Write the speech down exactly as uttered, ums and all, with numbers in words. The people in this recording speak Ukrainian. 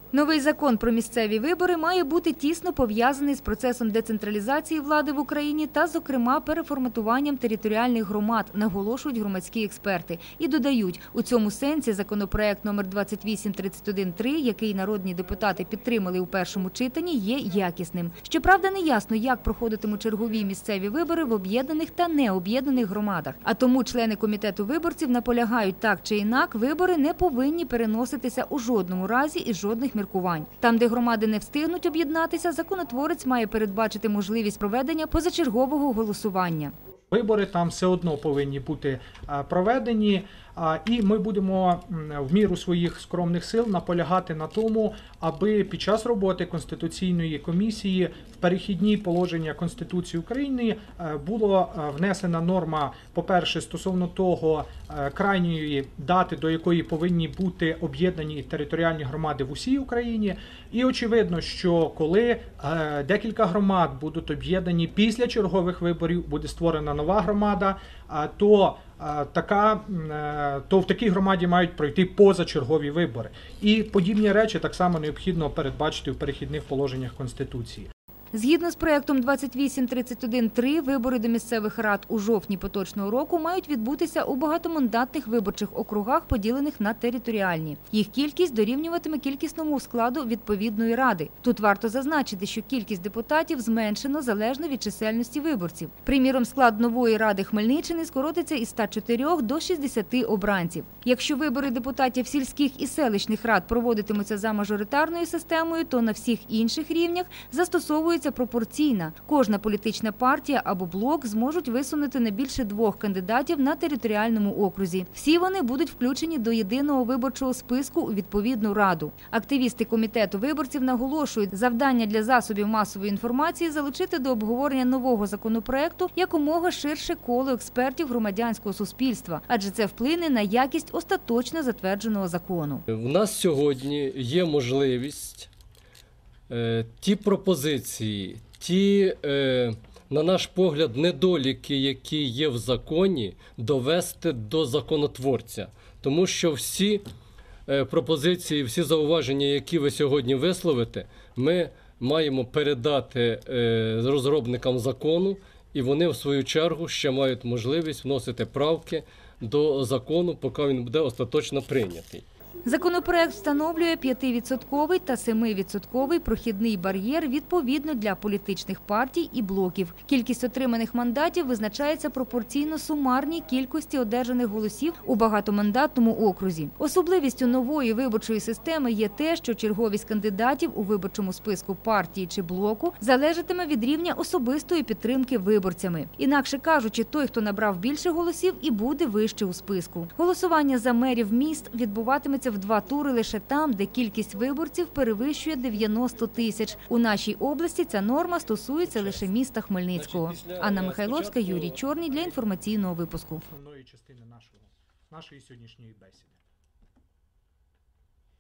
Новий закон про місцеві вибори має бути тісно пов'язаний з процесом децентралізації влади в Україні та, зокрема, переформатуванням територіальних громад, наголошують громадські експерти. І додають, у цьому сенсі законопроект номер двадцять вісім тридцять один три, який народні депутати підтримали у першому читанні, є якісним. Щоправда, не ясно, як проходитимуть чергові місцеві вибори в об'єднаних та необ'єднаних громадах. А тому члени комітету виборців наполягають, так чи інак, вибори не повинні переноситися у жодному разі із жодних міркувань. Там, де громади не встигнуть об'єднатися, законотворець має передбачити можливість проведення позачергового голосування. Вибори там все одно повинні бути проведені, і ми будемо в міру своїх скромних сил наполягати на тому, аби під час роботи Конституційної комісії в перехідні положення Конституції України була внесена норма, по-перше, стосовно того крайньої дати, до якої повинні бути об'єднані територіальні громади в усій Україні. І очевидно, що коли декілька громад будуть об'єднані після чергових виборів, буде створена нова громада, то Така, то в такій громаді мають пройти позачергові вибори. І подібні речі так само необхідно передбачити в перехідних положеннях Конституції. Згідно з проектом двадцять вісім тридцять один три, вибори до місцевих рад у жовтні поточного року мають відбутися у багатомандатних виборчих округах, поділених на територіальні. Їх кількість дорівнюватиме кількісному складу відповідної ради. Тут варто зазначити, що кількість депутатів зменшено залежно від чисельності виборців. Приміром, склад нової ради Хмельниччини скоротиться із ста чотирьох до шістдесяти обранців. Якщо вибори депутатів сільських і селищних рад проводитимуться за мажоритарною системою, то на всіх інших рівнях застосовується пропорційна. Кожна політична партія або блок зможуть висунути не більше двох кандидатів на територіальному окрузі. Всі вони будуть включені до єдиного виборчого списку у відповідну раду. Активісти комітету виборців наголошують, завдання для засобів масової інформації залучити до обговорення нового законопроекту якомога ширше коло експертів громадянського суспільства, адже це вплине на якість остаточно затвердженого закону. У нас сьогодні є можливість ті пропозиції, ті, на наш погляд, недоліки, які є в законі, довести до законотворця. Тому що всі пропозиції, всі зауваження, які ви сьогодні висловите, ми маємо передати розробникам закону, і вони, в свою чергу, ще мають можливість вносити правки до закону, поки він буде остаточно прийнятий. Законопроект встановлює п'ятивідсотковий та семивідсотковий прохідний бар'єр відповідно для політичних партій і блоків. Кількість отриманих мандатів визначається пропорційно сумарній кількості одержаних голосів у багатомандатному окрузі. Особливістю нової виборчої системи є те, що черговість кандидатів у виборчому списку партії чи блоку залежатиме від рівня особистої підтримки виборцями. Інакше кажучи, той, хто набрав більше голосів, і буде вище у списку. Голосування за мерів міст відбуватиметься в два тури лише там, де кількість виборців перевищує дев'яносто тисяч. У нашій області ця норма стосується лише міста Хмельницького. Анна Михайловська, Юрій Чорний для інформаційного випуску. Основної частини нашого, нашої сьогоднішньої бесіди.